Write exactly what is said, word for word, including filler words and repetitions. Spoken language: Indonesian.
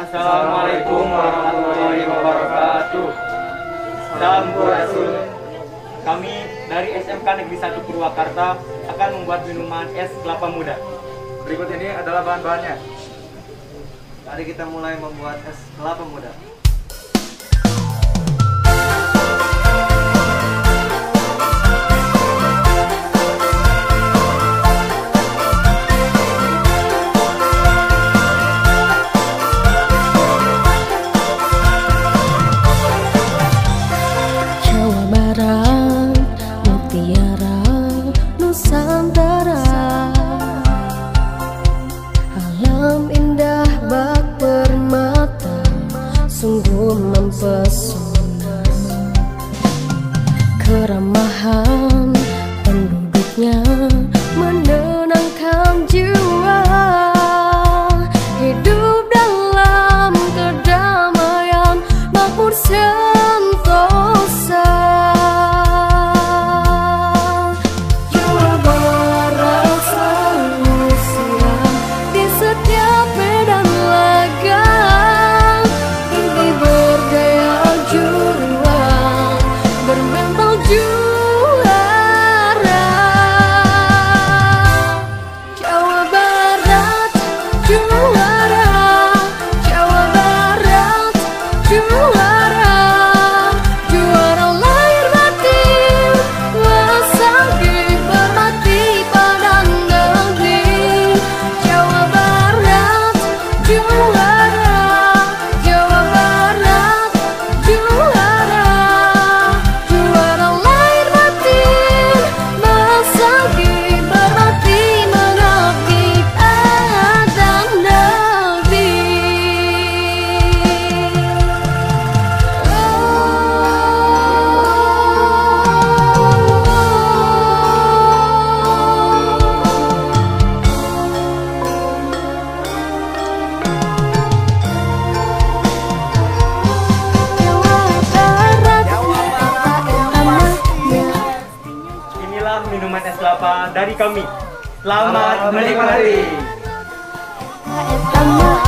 Assalamualaikum warahmatullahi wabarakatuh. Sampurasun. Kami dari S M K Negeri satu Purwakarta akan membuat minuman es kelapa muda. Berikut ini adalah bahan-bahannya. Mari kita mulai membuat es kelapa muda. Sungguh mempesona, keramahan penduduknya menenangkan jiwa, hidup dalam kedamaian makmur sentosa. Jawa Barat selalu siap di setiap medan laga, bermental juara. Jawa Barat juara, Jawa Barat juara, juara lahir batin, wasanggi berbakti pada negeri. Jawa Barat juara, Jawa Barat juara, juara lahir batin, wasanggi berbakti mengabdi pada negeri. Inilah minuman es kelapa dari kami. Selamat menikmati. Selamat